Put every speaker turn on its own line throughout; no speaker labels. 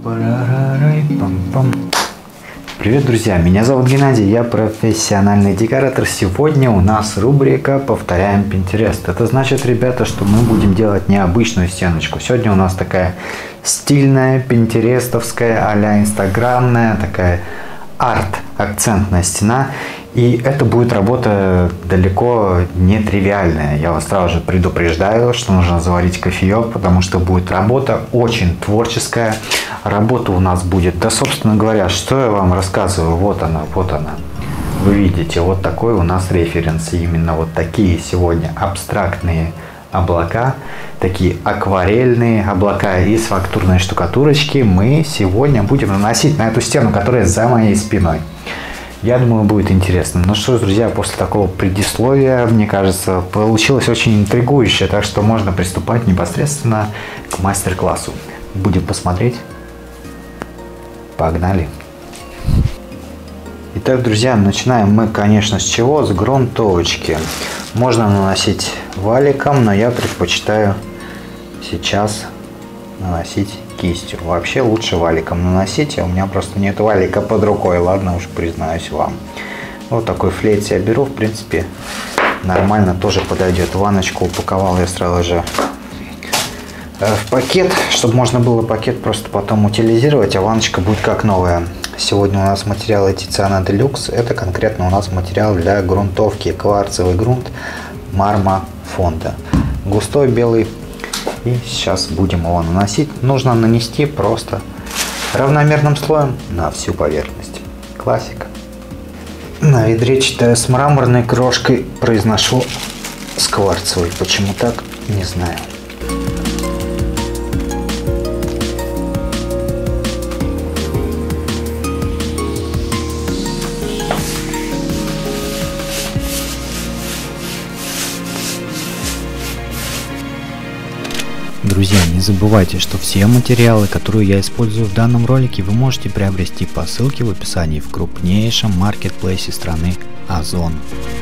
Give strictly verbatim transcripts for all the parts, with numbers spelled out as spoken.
Привет, друзья! Меня зовут Геннадий, я профессиональный декоратор. Сегодня у нас рубрика «Повторяем Pinterest». Это значит, ребята, что мы будем делать необычную стеночку. Сегодня у нас такая стильная, пинтерестовская, а-ля инстаграмная, такая арт-акцентная стена. И это будет работа далеко не тривиальная. Я вас сразу же предупреждаю, что нужно заварить кофеек, потому что будет работа очень творческая. Работа у нас будет, да, собственно говоря, что я вам рассказываю, вот она, вот она. Вы видите, вот такой у нас референс. И именно вот такие сегодня абстрактные облака, такие акварельные облака из фактурной штукатурочки мы сегодня будем наносить на эту стену, которая за моей спиной. Я думаю, будет интересно. Ну что ж, друзья, после такого предисловия, мне кажется, получилось очень интригующе, так что можно приступать непосредственно к мастер-классу. Будем посмотреть. Погнали. Итак, друзья, начинаем мы, конечно, с чего? С грунтовочки. Можно наносить валиком, но я предпочитаю сейчас наносить кистью. Вообще лучше валиком наносить, а у меня просто нет валика под рукой, ладно уж, признаюсь вам. Вот такой флейт я беру, в принципе, нормально тоже подойдет. Ванночку упаковал я сразу же в пакет, чтобы можно было пакет просто потом утилизировать, а ванночка будет как новая. Сегодня у нас материалы Tiziana Deluxe, это конкретно у нас материал для грунтовки, кварцевый грунт Marma фонда. Густой белый. И сейчас будем его наносить. Нужно нанести просто равномерным слоем на всю поверхность. Классика. На ведре читаю с мраморной крошкой, произношу с кварцевой. Почему так, не знаю.
Друзья, не забывайте, что все материалы, которые я использую в данном ролике, вы можете приобрести по ссылке в описании в крупнейшем маркетплейсе страны Озон.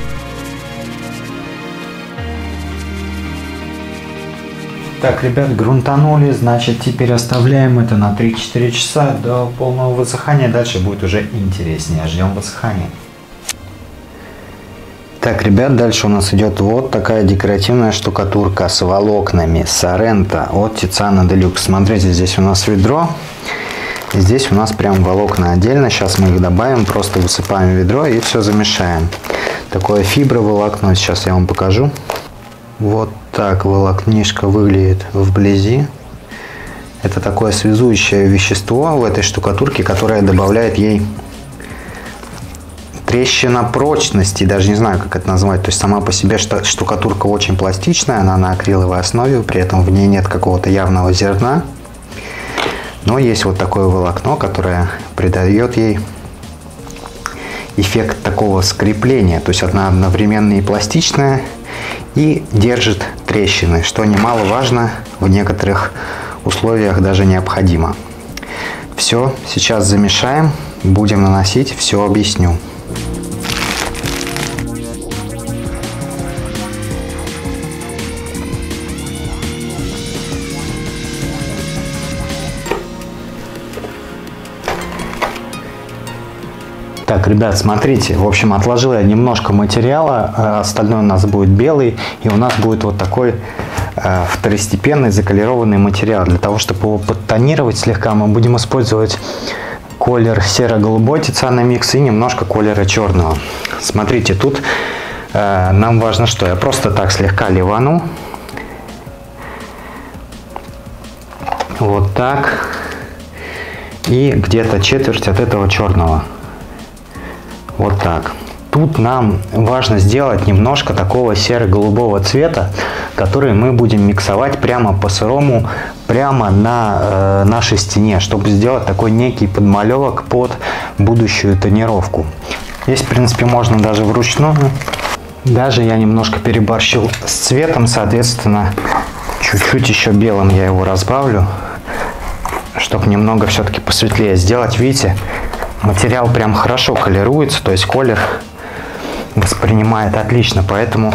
Так, ребят, грунтанули, значит, теперь оставляем это на три-четыре часа до полного высыхания. Дальше будет уже интереснее. Ждем высыхания. Так, ребят, дальше у нас идет вот такая декоративная штукатурка с волокнами Sorrento от Tiziana Deluxe. Смотрите, здесь у нас ведро, здесь у нас прям волокна отдельно. Сейчас мы их добавим, просто высыпаем в ведро и все замешаем. Такое фиброволокно, сейчас я вам покажу. Вот так волокнишко выглядит вблизи. Это такое связующее вещество в этой штукатурке, которое добавляет ей трещина прочности, даже не знаю, как это назвать. То есть сама по себе штукатурка очень пластичная, она на акриловой основе, при этом в ней нет какого-то явного зерна. Но есть вот такое волокно, которое придает ей эффект такого скрепления. То есть она одновременно и пластичная, и держит трещины, что немаловажно, в некоторых условиях даже необходимо. Все, сейчас замешаем, будем наносить, все объясню. Так, ребят, смотрите, в общем, отложил я немножко материала, а остальное у нас будет белый, и у нас будет вот такой э, второстепенный заколированный материал. Для того, чтобы его подтонировать слегка, мы будем использовать колер серо-голубой Tiziana Mix и немножко колера черного. Смотрите, тут э, нам важно что? Я просто так слегка ливану. Вот так. И где-то четверть от этого черного. Вот так. Тут нам важно сделать немножко такого серо-голубого цвета, который мы будем миксовать прямо по сырому, прямо на э, нашей стене, чтобы сделать такой некий подмалевок под будущую тонировку. Здесь, в принципе, можно даже вручную. Даже я немножко переборщил с цветом, соответственно, чуть-чуть еще белым я его разбавлю, чтобы немного все-таки посветлее сделать. Видите? Материал прям хорошо колируется, то есть колер воспринимает отлично, поэтому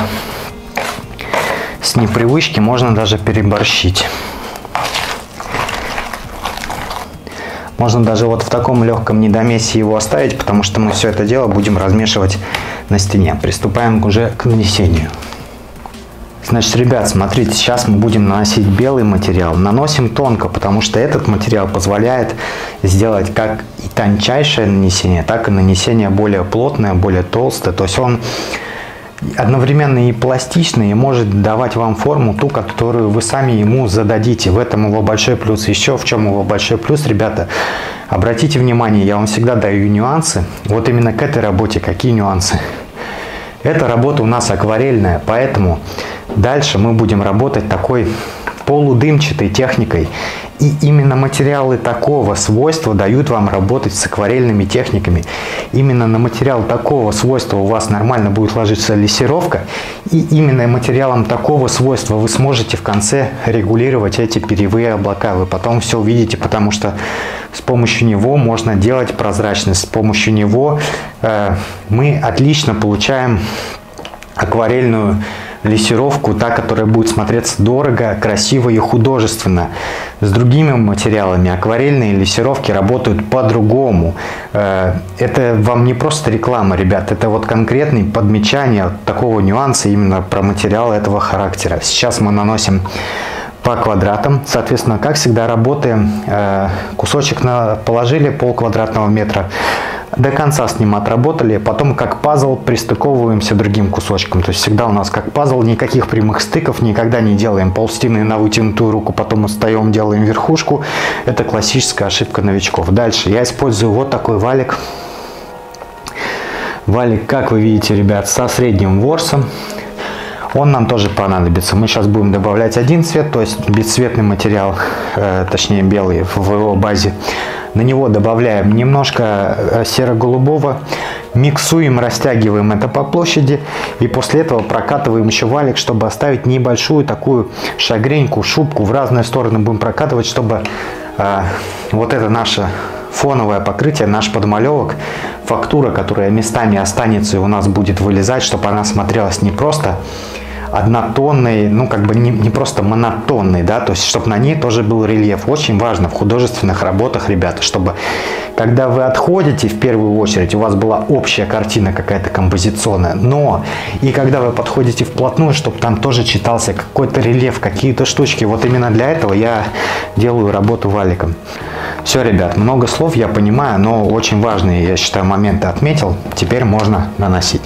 с непривычки можно даже переборщить. Можно даже вот в таком легком недомесе его оставить, потому что мы все это дело будем размешивать на стене. Приступаем уже к нанесению. Значит, ребят, смотрите, сейчас мы будем наносить белый материал. Наносим тонко, потому что этот материал позволяет сделать как и тончайшее нанесение, так и нанесение более плотное, более толстое. То есть он одновременно и пластичный, и может давать вам форму ту, которую вы сами ему зададите. В этом его большой плюс. Еще в чем его большой плюс, ребята, обратите внимание, я вам всегда даю нюансы. Вот именно к этой работе какие нюансы? Эта работа у нас акварельная, поэтому дальше мы будем работать такой полудымчатой техникой. И именно материалы такого свойства дают вам работать с акварельными техниками. Именно на материал такого свойства у вас нормально будет ложиться лессировка. И именно материалом такого свойства вы сможете в конце регулировать эти перьевые облака. Вы потом все увидите, потому что с помощью него можно делать прозрачность. С помощью него э, мы отлично получаем акварельную лессировку, та, которая будет смотреться дорого, красиво и художественно. С другими материалами акварельные лессировки работают по-другому. Это вам не просто реклама, ребят, это вот конкретное подмечание такого нюанса именно про материалы этого характера. Сейчас мы наносим по квадратам. Соответственно, как всегда работаем, кусочек положили пол квадратного метра, до конца с ним отработали, потом как пазл пристыковываемся другим кусочком. То есть всегда у нас как пазл, никаких прямых стыков, никогда не делаем полстены на вытянутую руку, потом устаем, делаем верхушку. Это классическая ошибка новичков. Дальше я использую вот такой валик. Валик, как вы видите, ребят, со средним ворсом. Он нам тоже понадобится. Мы сейчас будем добавлять один цвет, то есть бесцветный материал, э, точнее белый в его базе. На него добавляем немножко серо-голубого, миксуем, растягиваем это по площади. И после этого прокатываем еще валик, чтобы оставить небольшую такую шагреньку, шубку. В разные стороны будем прокатывать, чтобы э, вот это наше фоновое покрытие, наш подмалевок, фактура, которая местами останется и у нас будет вылезать, чтобы она смотрелась не просто однотонной, ну как бы не, не просто монотонной, да, то есть чтобы на ней тоже был рельеф. Очень важно в художественных работах, ребята, чтобы когда вы отходите, в первую очередь у вас была общая картина какая-то композиционная, но и когда вы подходите вплотную, чтобы там тоже читался какой-то рельеф, какие-то штучки. Вот именно для этого я делаю работу валиком. Все, ребят, много слов я понимаю, но очень важные, я считаю, моменты отметил. Теперь можно наносить.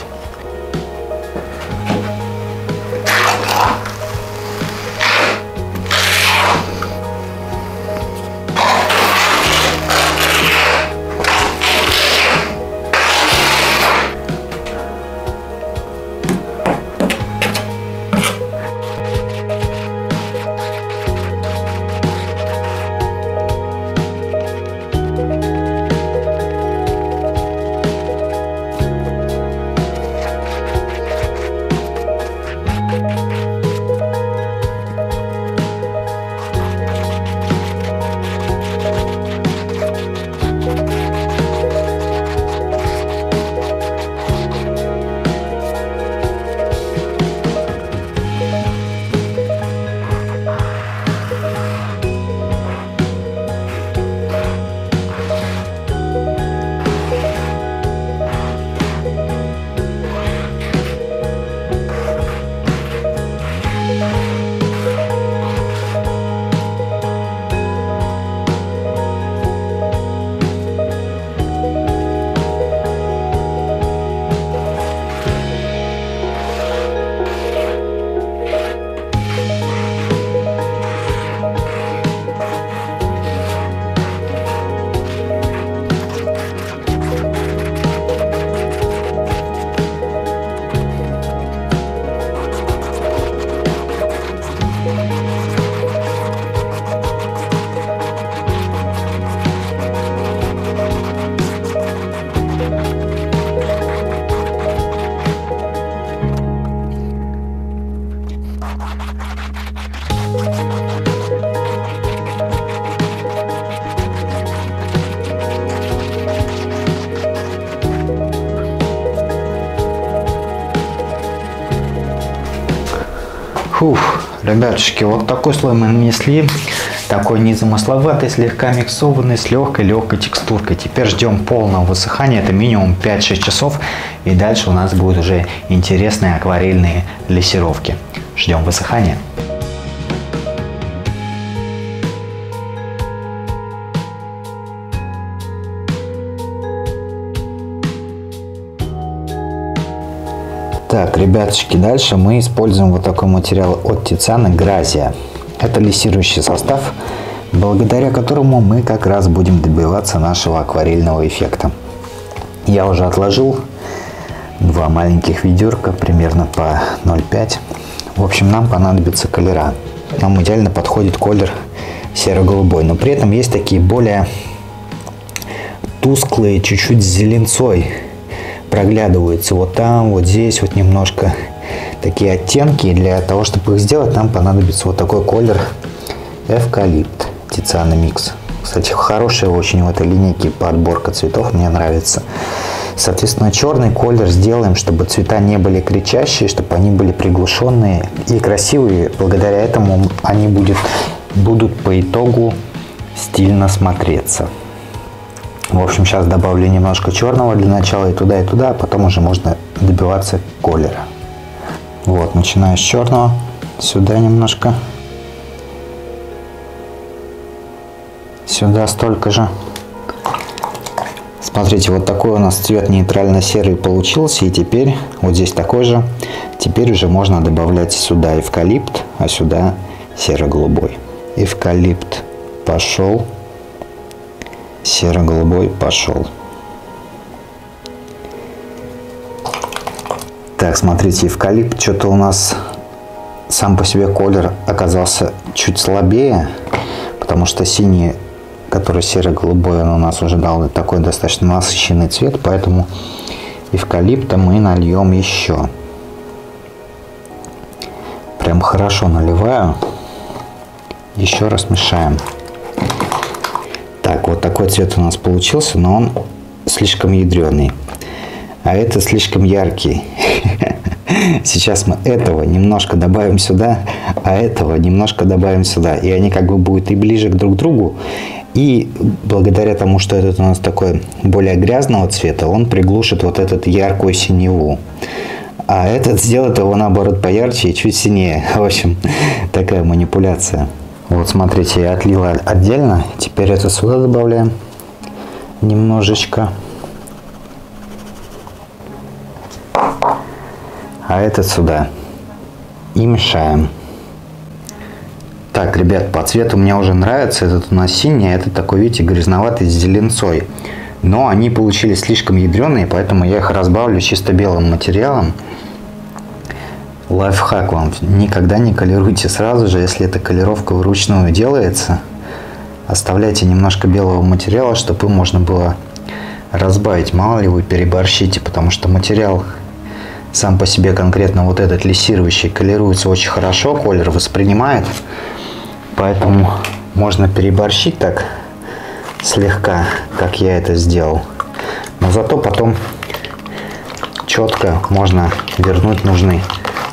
Фух, ребятушки, вот такой слой мы нанесли. Такой незамысловатый, слегка миксованный, с легкой-легкой текстуркой. Теперь ждем полного высыхания, это минимум пять-шесть часов. И дальше у нас будут уже интересные акварельные лессировки. Ждем высыхания. Так, ребяточки, дальше мы используем вот такой материал от Тициана Гразия. Это лессирующий состав, благодаря которому мы как раз будем добиваться нашего акварельного эффекта. Я уже отложил два маленьких ведерка, примерно по ноль пять. В общем, нам понадобятся колера. Нам идеально подходит колер серо-голубой, но при этом есть такие более тусклые, чуть-чуть с зеленцой. Проглядываются вот там, вот здесь вот немножко такие оттенки. И для того, чтобы их сделать, нам понадобится вот такой колер эвкалипт Тициана Микс. Кстати, хорошая очень в этой линейке подборка цветов, мне нравится. Соответственно, черный колер сделаем, чтобы цвета не были кричащие, чтобы они были приглушенные и красивые. Благодаря этому они будут, будут по итогу стильно смотреться. В общем, сейчас добавлю немножко черного для начала и туда, и туда, а потом уже можно добиваться колера. Вот, начинаю с черного, сюда немножко, сюда столько же. Смотрите, вот такой у нас цвет нейтрально-серый получился, и теперь вот здесь такой же. Теперь уже можно добавлять сюда эвкалипт, а сюда серо-голубой. Эвкалипт пошел. Серо-голубой пошел. Так, смотрите, эвкалипт что-то у нас сам по себе колер оказался чуть слабее, потому что синий, который серо-голубой, он у нас уже дал такой достаточно насыщенный цвет, поэтому эвкалипта мы нальем еще. Прям хорошо наливаю. Еще раз мешаем. Так, вот такой цвет у нас получился, но он слишком ядреный. А это слишком яркий. Сейчас мы этого немножко добавим сюда, а этого немножко добавим сюда. И они как бы будут и ближе к друг другу. И благодаря тому, что этот у нас такой более грязного цвета, он приглушит вот этот яркую синеву. А этот сделает его наоборот поярче и чуть синее. В общем, такая манипуляция. Вот смотрите, я отлила отдельно. Теперь это сюда добавляем немножечко. А этот сюда. И мешаем. Так, ребят, по цвету мне уже нравится. Этот у нас синий, а этот такой, видите, грязноватый с зеленцой. Но они получились слишком ядреные, поэтому я их разбавлю чисто белым материалом. Лайфхак вам: никогда не колируйте сразу же, если эта колировка вручную делается. Оставляйте немножко белого материала, чтобы им можно было разбавить. Мало ли вы переборщите, потому что материал сам по себе, конкретно вот этот лессирующий, колируется очень хорошо, колер воспринимает. Поэтому можно переборщить так слегка, как я это сделал. Но зато потом четко можно вернуть нужный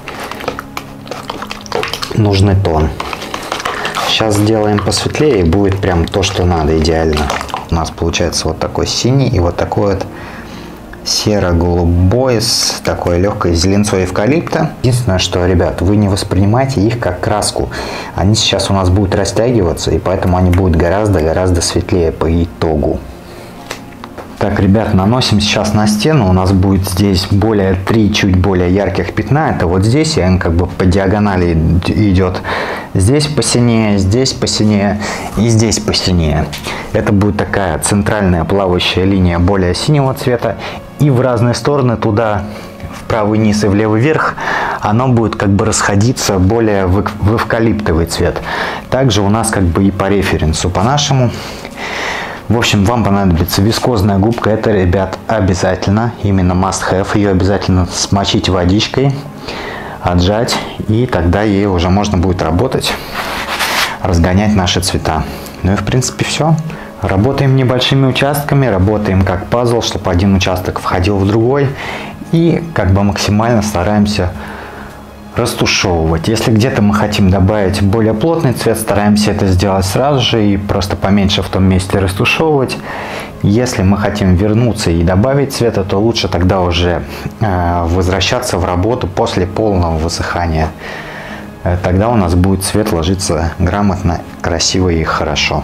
нужный тон. Сейчас сделаем посветлее, и будет прям то, что надо, идеально. У нас получается вот такой синий и вот такой вот серо-голубой с такой легкой зеленцой эвкалипта. Единственное, что, ребят, вы не воспринимайте их как краску. Они сейчас у нас будут растягиваться, и поэтому они будут гораздо-гораздо светлее по итогу. Так, ребят, наносим сейчас на стену. У нас будет здесь более три чуть более ярких пятна. Это вот здесь, и он как бы по диагонали идет. Здесь посинее, здесь посинее и здесь посинее. Это будет такая центральная плавающая линия более синего цвета. И в разные стороны, туда в правый низ и в левый верх, оно будет как бы расходиться более в эвкалиптовый цвет. Также у нас как бы и по референсу, по нашему. В общем, вам понадобится вискозная губка. Это, ребят, обязательно, именно must have. Ее обязательно смочить водичкой, отжать, и тогда ей уже можно будет работать, разгонять наши цвета. Ну и в принципе все. Работаем небольшими участками, работаем как пазл, чтобы один участок входил в другой. И как бы максимально стараемся растушевывать. Если где-то мы хотим добавить более плотный цвет, стараемся это сделать сразу же и просто поменьше в том месте растушевывать. Если мы хотим вернуться и добавить цвета, то лучше тогда уже э, возвращаться в работу после полного высыхания. Э, тогда у нас будет цвет ложиться грамотно, красиво и хорошо.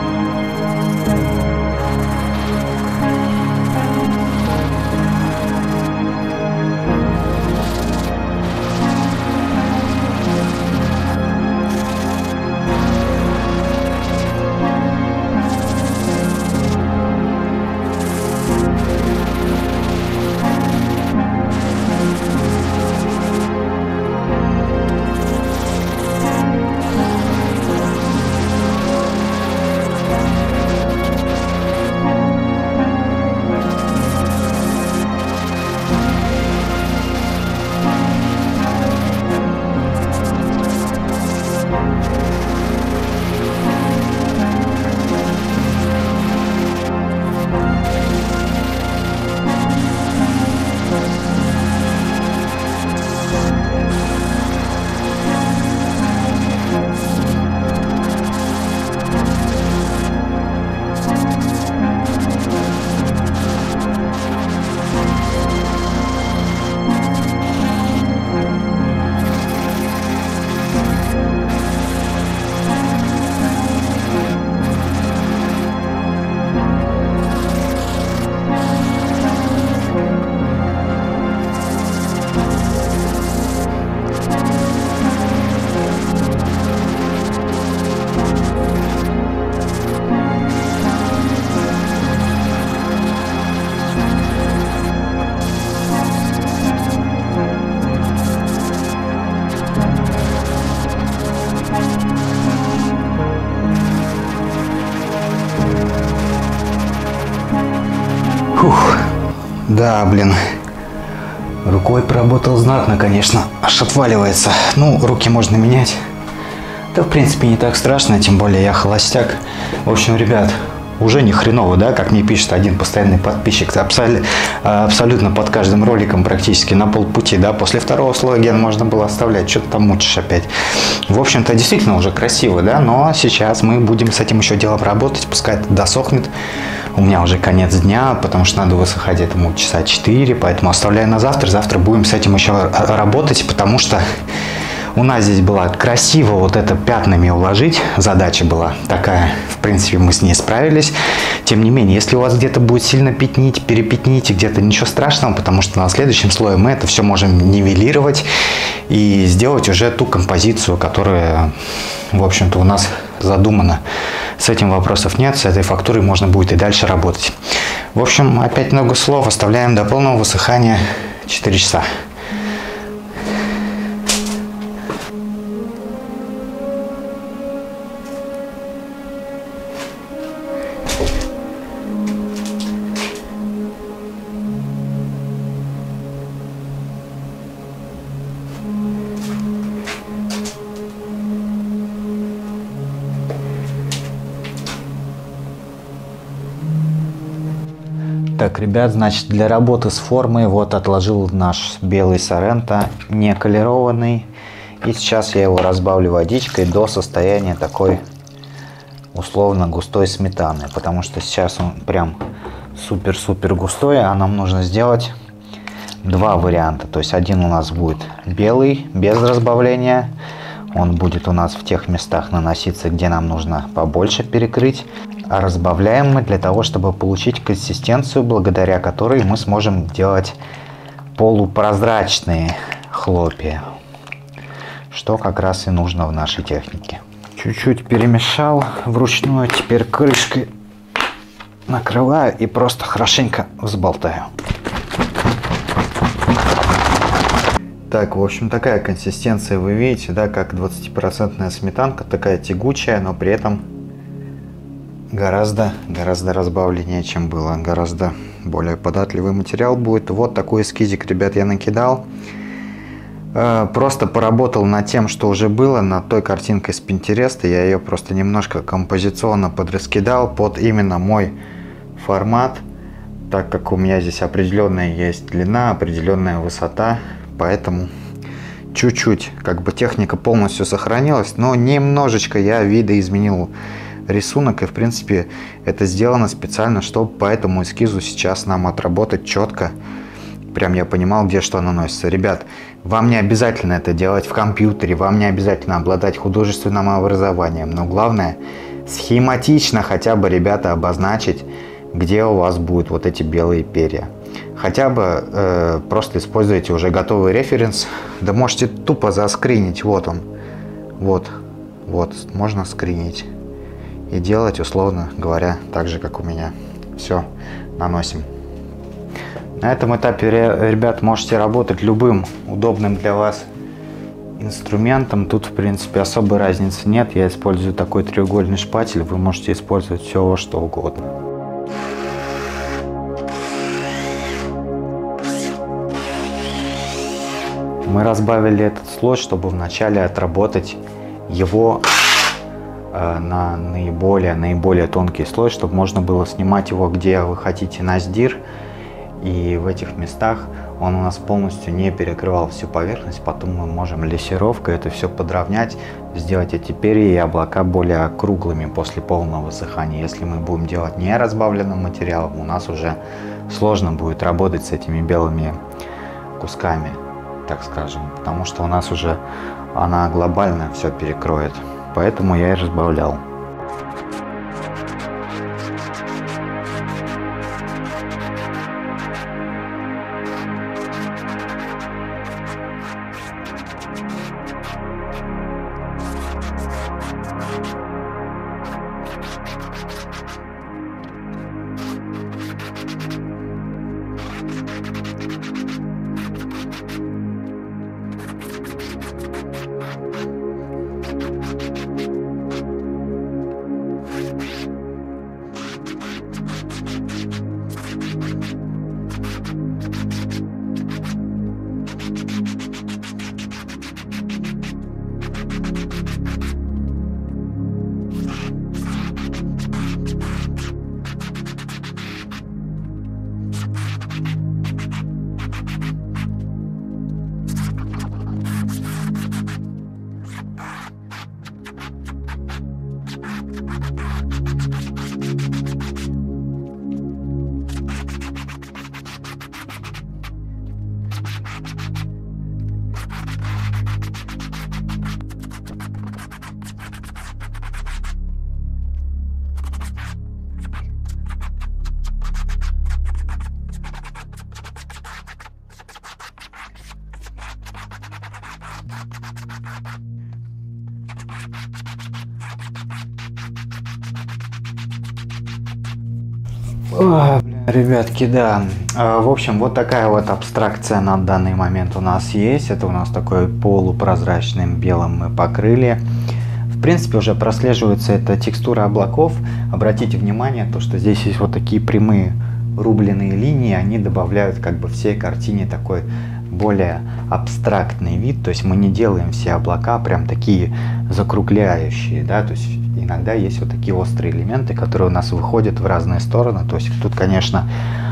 Фух, да, блин, рукой поработал знатно, конечно, аж отваливается. Ну, руки можно менять. Да, в принципе, не так страшно, тем более я холостяк. В общем, ребят, уже не хреново, да, как мне пишет один постоянный подписчик, абсолютно, абсолютно под каждым роликом практически на полпути, да, после второго слоя ген можно было оставлять, что ты там мучишь опять. В общем-то, действительно уже красиво, да, но сейчас мы будем с этим еще делом работать, пускай это досохнет. У меня уже конец дня, потому что надо высыхать этому часа четыре, поэтому оставляю на завтра. Завтра будем с этим еще работать, потому что у нас здесь была красиво вот это пятнами уложить. Задача была такая, в принципе, мы с ней справились. Тем не менее, если у вас где-то будет сильно пятнить, перепятните, где-то ничего страшного, потому что на следующем слое мы это все можем нивелировать и сделать уже ту композицию, которая, в общем-то, у нас задумана. С этим вопросов нет, с этой фактурой можно будет и дальше работать. В общем, опять много слов, оставляем до полного высыхания четыре часа. Так, ребят, значит, для работы с формой вот отложил наш белый Соренто, не колерованный. И сейчас я его разбавлю водичкой до состояния такой условно густой сметаны. Потому что сейчас он прям супер-супер густой, а нам нужно сделать два варианта. То есть один у нас будет белый, без разбавления. Он будет у нас в тех местах наноситься, где нам нужно побольше перекрыть. А разбавляем мы для того, чтобы получить консистенцию, благодаря которой мы сможем делать полупрозрачные хлопья, что как раз и нужно в нашей технике. Чуть-чуть перемешал вручную, теперь крышкой накрываю и просто хорошенько взболтаю. Так, в общем, такая консистенция вы видите, да, как двадцатипроцентная сметанка, такая тягучая, но при этом гораздо, гораздо разбавленнее, чем было, гораздо более податливый материал будет. Вот такой эскизик, ребят, я накидал. Просто поработал над тем, что уже было, над той картинкой с Pinterest. Я ее просто немножко композиционно подраскидал под именно мой формат, так как у меня здесь определенная есть длина, определенная высота, поэтому чуть-чуть, как бы техника полностью сохранилась, но немножечко я видоизменил рисунок, и в принципе это сделано специально, чтобы по этому эскизу сейчас нам отработать четко. Прям я понимал, где что наносится. Ребят, вам не обязательно это делать в компьютере, вам не обязательно обладать художественным образованием, но главное схематично хотя бы, ребята, обозначить, где у вас будут вот эти белые перья. Хотя бы э, просто используйте уже готовый референс, да можете тупо заскринить, вот он, вот, вот, можно скринить и делать, условно говоря, так же, как у меня. Все, наносим. На этом этапе, ребят, можете работать любым удобным для вас инструментом. Тут, в принципе, особой разницы нет. Я использую такой треугольный шпатель. Вы можете использовать все, что угодно. Мы разбавили этот слой, чтобы вначале отработать его э, на наиболее, наиболее тонкий слой, чтобы можно было снимать его, где вы хотите, на сдир. И в этих местах он у нас полностью не перекрывал всю поверхность. Потом мы можем лессировкой это все подровнять, сделать эти перья и облака более круглыми после полного высыхания. Если мы будем делать не разбавленным материалом, у нас уже сложно будет работать с этими белыми кусками, так скажем, потому что у нас уже она глобально все перекроет. Поэтому я и разбавлял. О, блин, ребятки, да. В общем, вот такая вот абстракция на данный момент у нас есть. Это у нас такой полупрозрачным белым мы покрыли. В принципе, уже прослеживается эта текстура облаков. Обратите внимание, то, что здесь есть вот такие прямые рубленые линии. Они добавляют как бы всей картине такой более абстрактный вид. То есть мы не делаем все облака прям такие закругляющие, да, то есть иногда есть вот такие острые элементы, которые у нас выходят в разные стороны. То есть тут, конечно,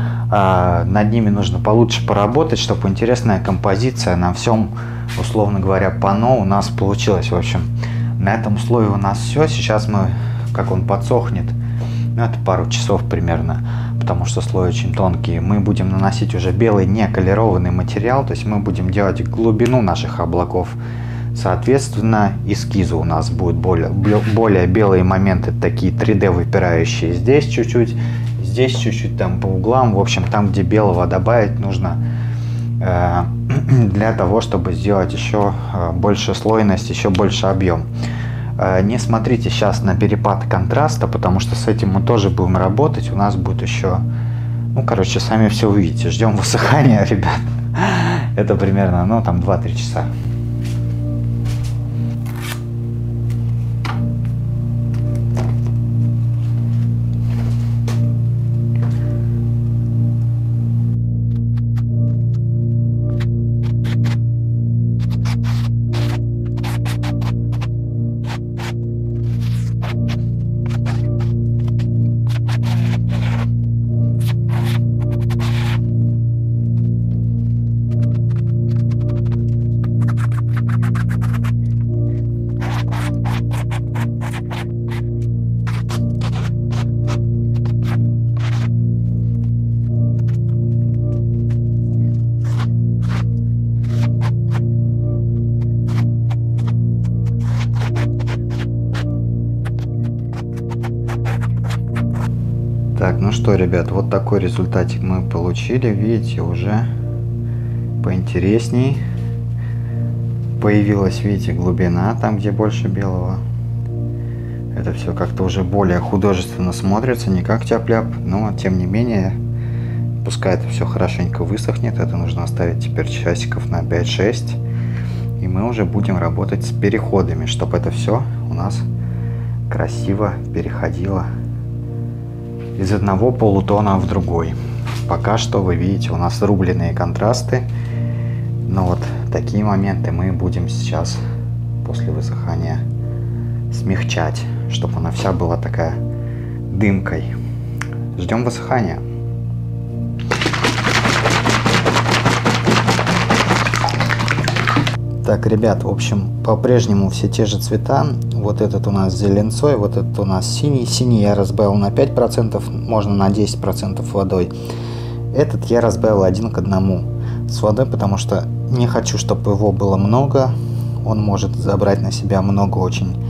над ними нужно получше поработать, чтобы интересная композиция на всем, условно говоря, панно у нас получилась. В общем, на этом слое у нас все. Сейчас мы, как он подсохнет, ну, это пару часов примерно, потому что слой очень тонкий, мы будем наносить уже белый неколированный материал, то есть мы будем делать глубину наших облаков. Соответственно, эскизы у нас будут более, более белые моменты, такие три дэ выпирающие. Здесь чуть-чуть, здесь чуть-чуть, там по углам. В общем, там, где белого добавить, нужно э, для того, чтобы сделать еще э, больше слойность, еще больше объем. Э, не смотрите сейчас на перепад контраста, потому что с этим мы тоже будем работать. У нас будет еще, ну, короче, сами все увидите. Ждем высыхания, ребят. Это примерно, ну, там два-три часа. Так, ну что, ребят, вот такой результатик мы получили. Видите, уже поинтересней. Появилась, видите, глубина там, где больше белого. Это все как-то уже более художественно смотрится, не как тяп-ляп, но тем не менее, пускай это все хорошенько высохнет. Это нужно оставить теперь часиков на пять-шесть. И мы уже будем работать с переходами, чтобы это все у нас красиво переходило из одного полутона в другой. Пока что вы видите, у нас рубленые контрасты. Но вот такие моменты мы будем сейчас после высыхания смягчать, чтобы она вся была такая дымкой. Ждем высыхания. Так, ребят, в общем, по-прежнему все те же цвета. Вот этот у нас зеленцой, вот этот у нас синий. Синий я разбавил на пять процентов, можно на десять процентов водой. Этот я разбавил один к одному с водой, потому что не хочу, чтобы его было много. Он может забрать на себя много очень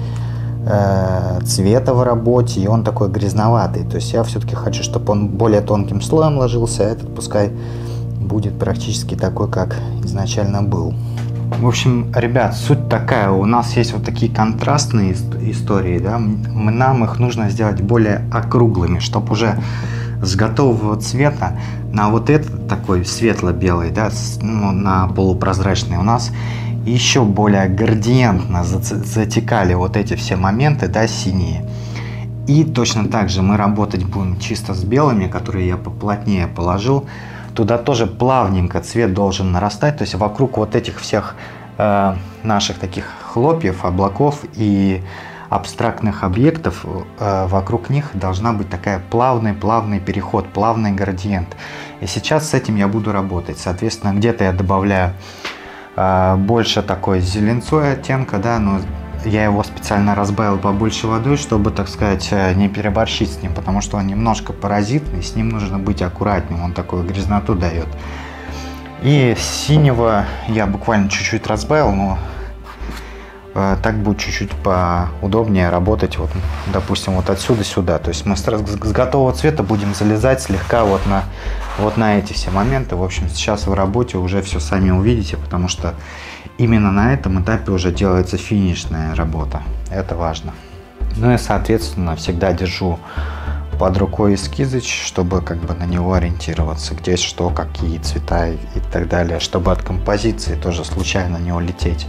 э, цвета в работе, и он такой грязноватый. То есть я все-таки хочу, чтобы он более тонким слоем ложился, а этот пускай будет практически такой, как изначально был. В общем, ребят, суть такая, у нас есть вот такие контрастные истории, да, нам их нужно сделать более округлыми, чтобы уже с готового цвета на вот этот такой светло-белый, да, ну, на полупрозрачный у нас еще более градиентно затекали вот эти все моменты, да, синие. И точно так же мы работать будем чисто с белыми, которые я поплотнее положил. Туда тоже плавненько цвет должен нарастать, то есть вокруг вот этих всех э, наших таких хлопьев, облаков и абстрактных объектов, э, вокруг них должна быть такая плавный, плавный переход, плавный градиент. И сейчас с этим я буду работать. Соответственно, где-то я добавляю э, больше такой зеленцой оттенка, да, но я его специально разбавил побольше водой, чтобы, так сказать, не переборщить с ним, потому что он немножко паразитный, с ним нужно быть аккуратнее, он такую грязноту дает. И синего я буквально чуть-чуть разбавил, но э, так будет чуть-чуть поудобнее работать, вот, допустим, вот отсюда сюда. То есть мы с, с готового цвета будем залезать слегка вот на, вот на эти все моменты. В общем, сейчас в работе уже все сами увидите, потому что именно на этом этапе уже делается финишная работа. Это важно. Ну и, соответственно, всегда держу под рукой эскизыч, чтобы как бы на него ориентироваться, где что, какие цвета и так далее, чтобы от композиции тоже случайно не улететь.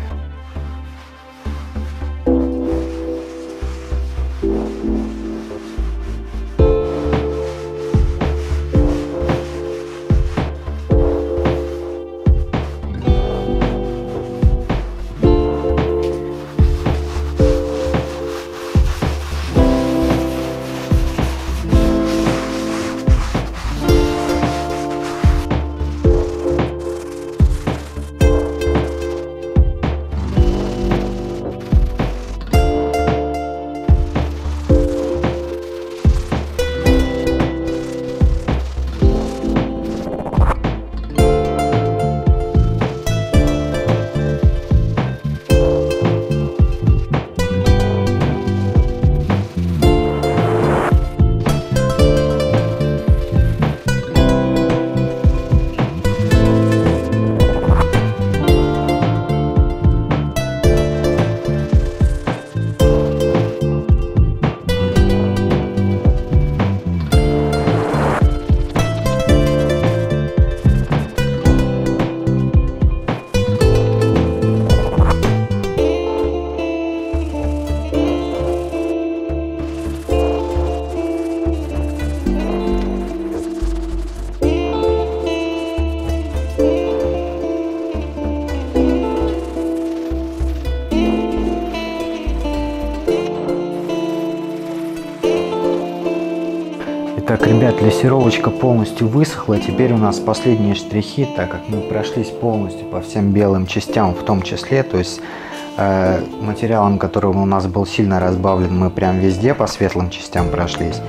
Так, ребят, лессировочка полностью высохла. Теперь у нас последние штрихи, так как мы прошлись полностью по всем белым частям в том числе. То есть э, материалом, который у нас был сильно разбавлен, мы прям везде по светлым частям прошлись.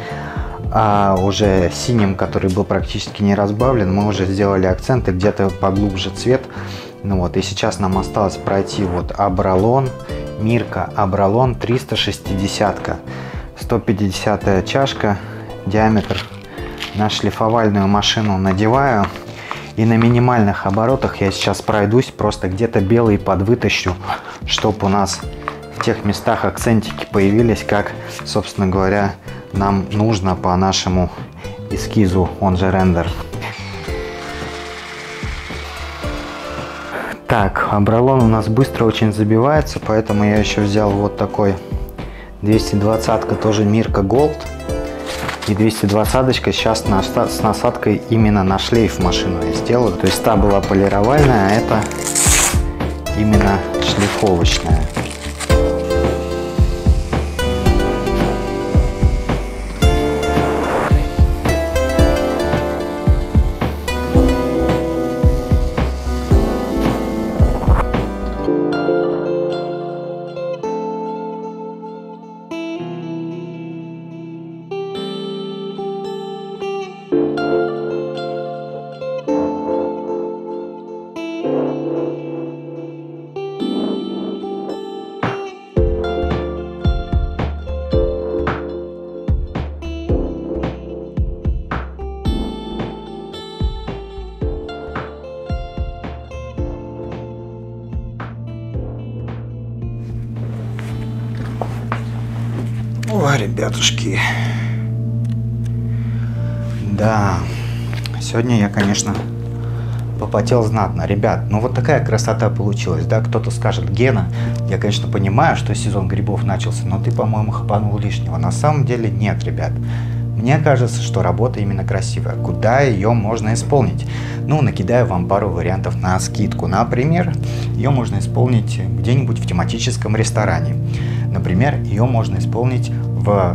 А уже синим, который был практически не разбавлен, мы уже сделали акценты, где-то поглубже цвет. Ну вот, и сейчас нам осталось пройти вот Абралон, Мирка Абралон триста шестьдесят, сто пятидесятая чашка. диаметр на шлифовальную машину надеваю. И на минимальных оборотах я сейчас пройдусь, просто где-то белый подвытащу, чтобы у нас в тех местах акцентики появились, как, собственно говоря, нам нужно по нашему эскизу, он же рендер. Так, абралон у нас быстро очень забивается, поэтому я еще взял вот такой двести двадцатка, тоже Mirka Gold. И двести двадцаточка сейчас с насадкой именно на шлейф машину я сделаю. То есть та была полировальная, а это именно шлифовочная. Ой, ребятушки. Да, сегодня я, конечно, попотел знатно. Ребят, ну вот такая красота получилась, да? Кто-то скажет: Гена, я, конечно, понимаю, что сезон грибов начался, но ты, по-моему, хапанул лишнего. На самом деле нет, ребят. Мне кажется, что работа именно красивая. Куда ее можно исполнить? Ну, накидаю вам пару вариантов на скидку. Например, ее можно исполнить где-нибудь в тематическом ресторане. Например, ее можно исполнить в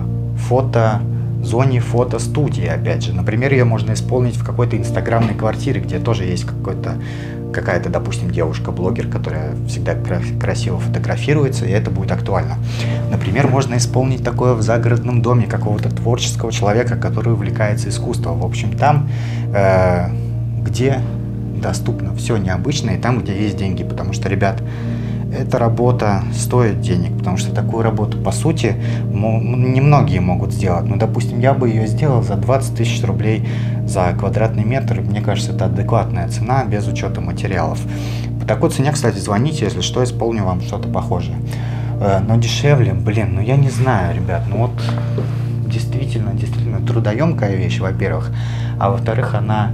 фотозоне, фотостудии, опять же. Например, ее можно исполнить в какой-то инстаграмной квартире, где тоже есть какой-то, какая-то, допустим, девушка-блогер, которая всегда красиво фотографируется, и это будет актуально. Например, можно исполнить такое в загородном доме какого-то творческого человека, который увлекается искусством. В общем, там, э, где доступно все необычное, и там, где есть деньги. Потому что, ребят, эта работа стоит денег, потому что такую работу, по сути, немногие могут сделать. Ну, допустим, я бы ее сделал за двадцать тысяч рублей за квадратный метр. Мне кажется, это адекватная цена, без учета материалов. По такой цене, кстати, звоните, если что, исполню вам что-то похожее. Но дешевле, блин, ну я не знаю, ребят, ну вот действительно, действительно трудоемкая вещь, во-первых. А во-вторых, она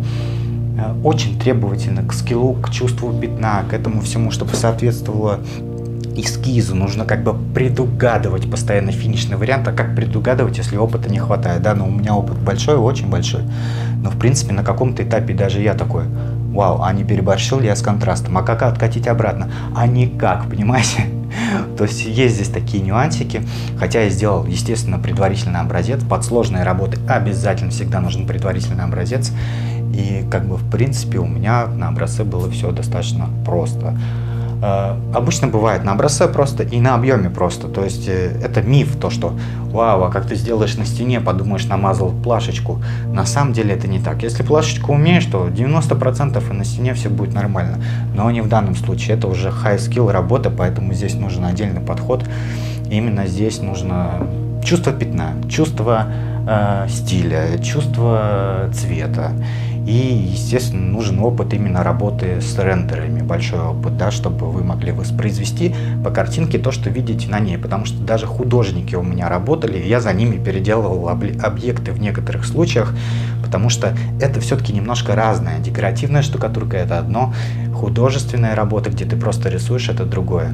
очень требовательна к скиллу, к чувству пятна, к этому всему, чтобы соответствовало эскизу. Нужно как бы предугадывать постоянно финишный вариант. А как предугадывать, если опыта не хватает? Да, но у меня опыт большой, очень большой. Но в принципе на каком-то этапе даже я такой: вау, а не переборщил ли я с контрастом? А как откатить обратно? А никак, понимаете? То есть есть здесь такие нюансики. Хотя я сделал, естественно, предварительный образец. Под сложные работы обязательно всегда нужен предварительный образец. И как бы в принципе у меня на образце было все достаточно просто. Э, обычно бывает на образце просто и на объеме просто. То есть э, это миф, то что вау, а как ты сделаешь на стене, подумаешь, намазал плашечку. На самом деле это не так. Если плашечку умеешь, то девяносто процентов и на стене все будет нормально. Но не в данном случае. Это уже high skill работа, поэтому здесь нужен отдельный подход. Именно здесь нужно чувство пятна, чувство э, стиля, чувство цвета. И, естественно, нужен опыт именно работы с рендерами, большой опыт, да, чтобы вы могли воспроизвести по картинке то, что видите на ней. Потому что даже художники у меня работали, и я за ними переделывал объекты в некоторых случаях, потому что это все-таки немножко разное. Декоративная штукатурка – это одно, художественная работа, где ты просто рисуешь – это другое.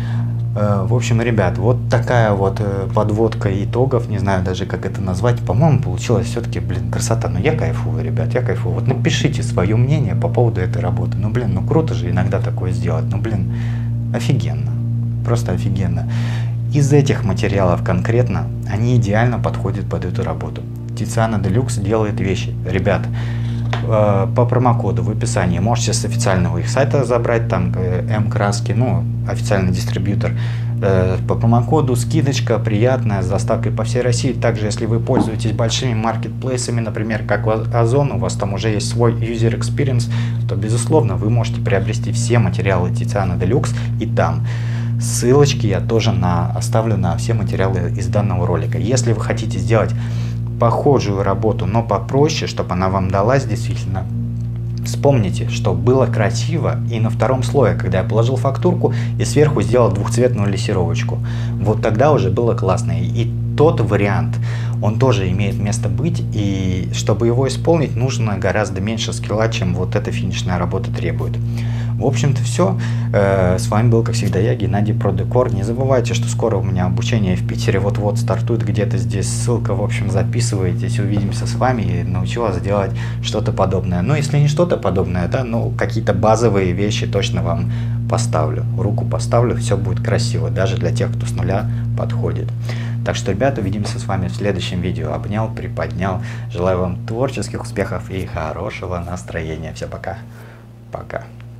В общем, ребят, вот такая вот подводка итогов, не знаю даже, как это назвать. По-моему, получилось все-таки, блин, красота. Но я кайфую, ребят, я кайфую. Вот напишите свое мнение по поводу этой работы. Ну, блин, ну круто же иногда такое сделать. Ну, блин, офигенно, просто офигенно. Из этих материалов конкретно, они идеально подходят под эту работу. Tiziano Deluxe делает вещи, ребят. По промокоду в описании можете с официального их сайта забрать, там М-краски, ну, официальный дистрибьютор. По промокоду скидочка приятная, с доставкой по всей России. Также, если вы пользуетесь большими маркетплейсами, например, как Озон, у вас там уже есть свой user experience, то, безусловно, вы можете приобрести все материалы Tiziano Deluxe и там. Ссылочки я тоже на, оставлю на все материалы из данного ролика. Если вы хотите сделать похожую работу, но попроще, чтобы она вам далась действительно. Вспомните, что было красиво и на втором слое, когда я положил фактурку и сверху сделал двухцветную лессировочку. Вот тогда уже было классно. И тот вариант, он тоже имеет место быть, и чтобы его исполнить, нужно гораздо меньше скилла, чем вот эта финишная работа требует. В общем-то все. С вами был, как всегда, я, Геннадий Продекор. Не забывайте, что скоро у меня обучение в Питере вот-вот стартует, где-то здесь ссылка, в общем, записывайтесь, увидимся с вами и научу вас делать что-то подобное. Ну, если не что-то подобное, да, ну, какие-то базовые вещи точно вам поставлю, руку поставлю, все будет красиво, даже для тех, кто с нуля подходит. Так что, ребята, увидимся с вами в следующем видео. Обнял, приподнял. Желаю вам творческих успехов и хорошего настроения. Все, пока. Пока.